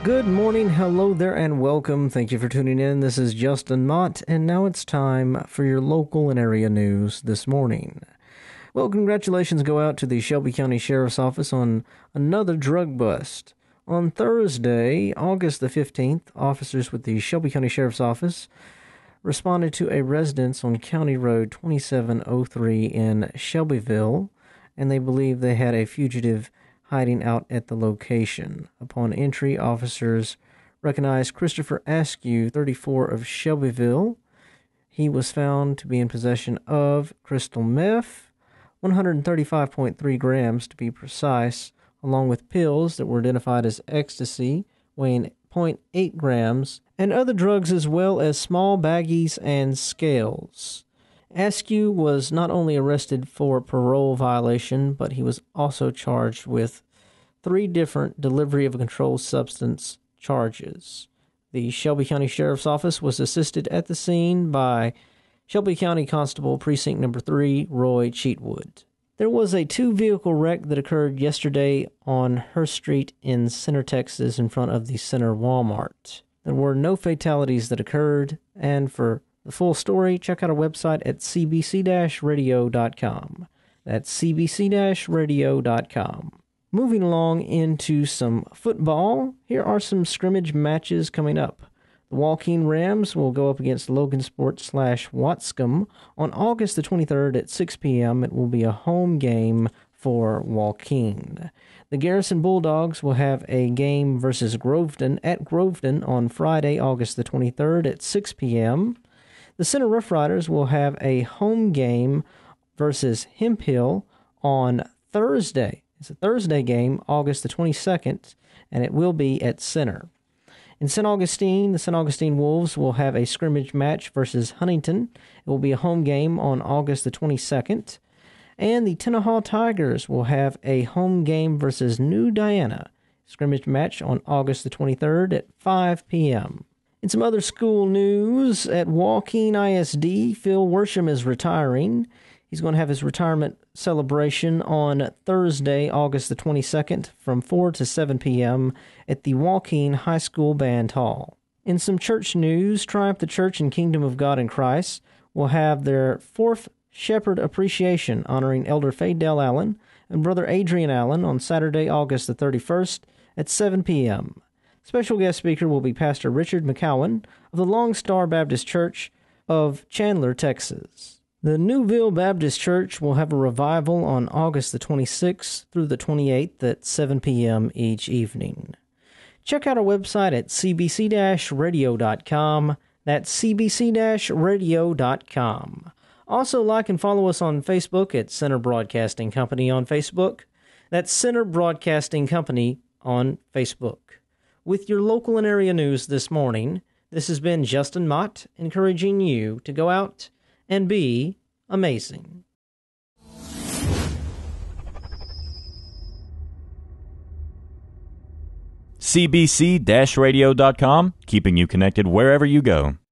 Good morning, hello there, and welcome. Thank you for tuning in. This is Justin Mott, and now it's time for your local and area news this morning. Well, congratulations go out to the Shelby County Sheriff's Office on another drug bust. On Thursday, August the 15th, officers with the Shelby County Sheriff's Office responded to a residence on County Road 2703 in Shelbyville, and they believe they had a fugitive hiding out at the location. Upon entry, officers recognized Christopher Askew, 34, of Shelbyville. He was found to be in possession of crystal meth, 135.3 grams to be precise, along with pills that were identified as ecstasy, weighing 0.8 grams, and other drugs as well as small baggies and scales. Askew was not only arrested for parole violation, but he was also charged with 3 different delivery of a controlled substance charges. The Shelby County Sheriff's Office was assisted at the scene by Shelby County Constable Precinct No. 3, Roy Cheatwood. There was a 2-vehicle wreck that occurred yesterday on Hurst Street in Center, Texas, in front of the Center Walmart. There were no fatalities that occurred, and for the full story, check out our website at cbc-radio.com. That's cbc-radio.com. Moving along into some football, here are some scrimmage matches coming up. The Walkeen Rams will go up against Logansport/Watscombe on August the 23rd at 6 p.m. It will be a home game for Walkeen. The Garrison Bulldogs will have a game versus Groveton at Groveton on Friday, August the 23rd at 6 p.m. The Center Rough Riders will have a home game versus Hemphill on Thursday. It's a Thursday game, August the 22nd, and it will be at Center. In St. Augustine, the St. Augustine Wolves will have a scrimmage match versus Huntington. It will be a home game on August the 22nd. And the Tenaha Tigers will have a home game versus New Diana. Scrimmage match on August the 23rd at 5 p.m. In some other school news, at Walkeen ISD, Phil Worsham is retiring. He's going to have his retirement celebration on Thursday, August the 22nd, from 4 to 7 p.m. at the Walkeen High School Band Hall. In some church news, Triumph the Church and Kingdom of God in Christ will have their 4th Shepherd Appreciation honoring Elder Fadell Allen and Brother Adrian Allen on Saturday, August the 31st at 7 p.m. Special guest speaker will be Pastor Richard McCowan of the Long Star Baptist Church of Chandler, Texas. The Newville Baptist Church will have a revival on August the 26th through the 28th at 7 p.m. each evening. Check out our website at cbc-radio.com. That's cbc-radio.com. Also, like and follow us on Facebook at Center Broadcasting Company on Facebook. That's Center Broadcasting Company on Facebook. With your local and area news this morning, this has been Justin Mott encouraging you to go out and be amazing. cbc-radio.com, keeping you connected wherever you go.